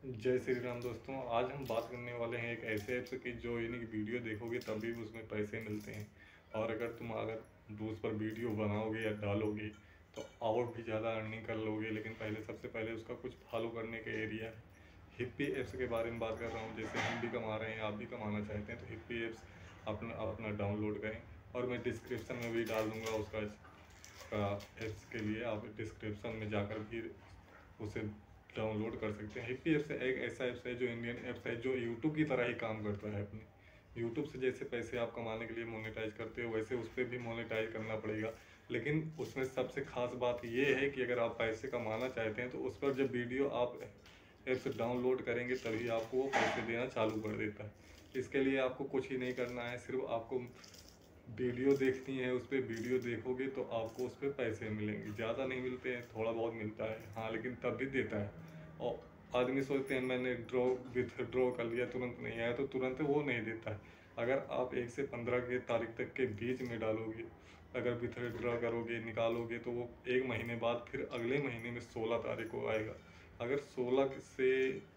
जय श्री राम दोस्तों। आज हम बात करने वाले हैं एक ऐसे ऐप्स की जो यानी कि वीडियो देखोगे तभी उसमें पैसे मिलते हैं। और अगर उस पर वीडियो बनाओगे या डालोगे तो और भी ज़्यादा अर्निंग कर लोगे। लेकिन सबसे पहले उसका कुछ फॉलो करने का एरिया है। हिप्पी ऐप्स के बारे में बात कर रहा हूँ। जैसे हम भी कमा रहे हैं, आप भी कमाना चाहते हैं तो हिप्पी ऐप्स अपना अपना डाउनलोड करें। और मैं डिस्क्रिप्शन में भी डाल दूँगा उसका ऐप्स के लिए। आप डिस्क्रिप्शन में जाकर भी उसे डाउनलोड कर सकते हैं। हिप्पी ऐप्स एक ऐसा ऐप्स है जो इंडियन ऐप्स है, जो यूट्यूब की तरह ही काम करता है। अपने यूट्यूब से जैसे पैसे आप कमाने के लिए मोनेटाइज करते हो, वैसे उस पर भी मोनेटाइज करना पड़ेगा। लेकिन उसमें सबसे खास बात ये है कि अगर आप पैसे कमाना चाहते हैं तो उस पर जब वीडियो आप ऐप्स डाउनलोड करेंगे तभी आपको वो पैसे देना चालू कर देता है। इसके लिए आपको कुछ ही नहीं करना है, सिर्फ आपको वीडियो देखनी है। उस पर वीडियो देखोगे तो आपको उस पर पैसे मिलेंगे। ज़्यादा नहीं मिलते हैं, थोड़ा बहुत मिलता है हाँ, लेकिन तब भी देता है। और आदमी सोचते हैं मैंने विथड्रॉ कर लिया, तुरंत नहीं आया, तो तुरंत वो नहीं देता है। अगर आप 1 से 15 की तारीख तक के बीच में डालोगे, अगर विथड्रॉ करोगे, निकालोगे, तो वो 1 महीने बाद फिर अगले महीने में 16 तारीख को आएगा। अगर 16 से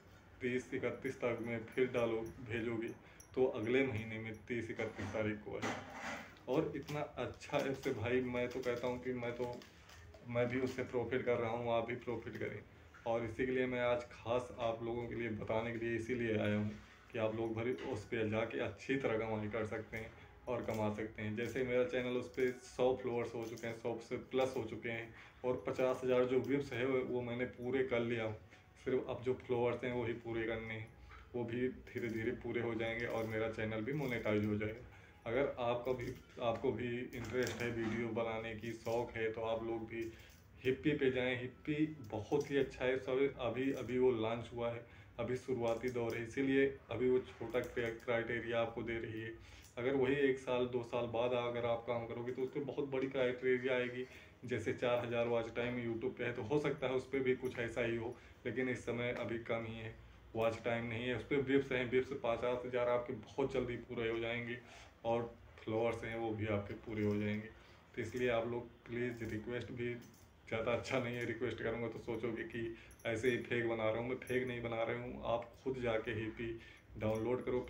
30-31 तक में फिर भेजोगे तो अगले महीने में 30-31 तारीख को आएगा। और इतना अच्छा ऐप से भाई, मैं तो कहता हूँ कि मैं भी उससे प्रॉफिट कर रहा हूँ, आप भी प्रॉफिट करें। और इसी के लिए मैं आज खास आप लोगों के लिए बताने के लिए इसीलिए आया हूँ कि आप लोग भरी उस पर जाके अच्छी तरह कमाई कर सकते हैं और कमा सकते हैं। जैसे मेरा चैनल उस पर 100 फॉलोअर्स हो चुके हैं, 100 से प्लस हो चुके हैं। और 50,000 जो व्यूज़ है वो मैंने पूरे कर लिया हूँ। सिर्फ अब जो फॉलोअर्स हैं वही पूरे करने हैं, वो भी धीरे धीरे पूरे हो जाएंगे और मेरा चैनल भी मोनेटाइज हो जाएगा। अगर आपको भी इंटरेस्ट है, वीडियो बनाने की शौक़ है, तो आप लोग भी हिप्पी पे जाएं। हिप्पी बहुत ही अच्छा है। सब अभी अभी वो लॉन्च हुआ है, अभी शुरुआती दौर है, इसीलिए अभी वो छोटा क्राइटेरिया आपको दे रही है। अगर वही 1 साल 2 साल बाद अगर आप काम करोगे तो उस पर बहुत बड़ी क्राइटेरिया आएगी। जैसे 4000 वॉच टाइम यूट्यूब पे है तो हो सकता है उस पर भी कुछ ऐसा ही हो, लेकिन इस समय अभी कम ही है, वॉच टाइम नहीं है। उस पर व्यूज़ हैं, व्यूज़ 50,000 आपके बहुत जल्दी पूरे हो जाएंगे। और फॉलोअर्स हैं वो भी आपके पूरे हो जाएंगे। तो इसलिए आप लोग प्लीज़, रिक्वेस्ट भी ज़्यादा अच्छा नहीं है, रिक्वेस्ट करूँगा तो सोचोगे कि ऐसे ही फेक बना रहा हूँ। मैं फेक नहीं बना रहा हूँ। आप खुद जाके हिप्पी डाउनलोड करो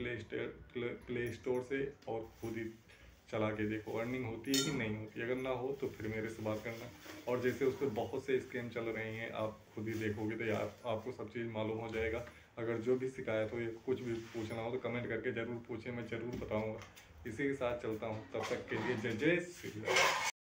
प्ले स्टोर से और खुद ही चला के देखो, अर्निंग होती है कि नहीं होती। अगर ना हो तो फिर मेरे से बात करना। और जैसे उस पर बहुत से स्कैम चल रहे हैं, आप खुद ही देखोगे तो यार आपको सब चीज़ मालूम हो जाएगा। अगर जो भी शिकायत हो या कुछ भी पूछना हो तो कमेंट करके ज़रूर पूछें, मैं ज़रूर बताऊँगा। इसी के साथ चलता हूँ, तब तक के लिए जय जय श्री राम।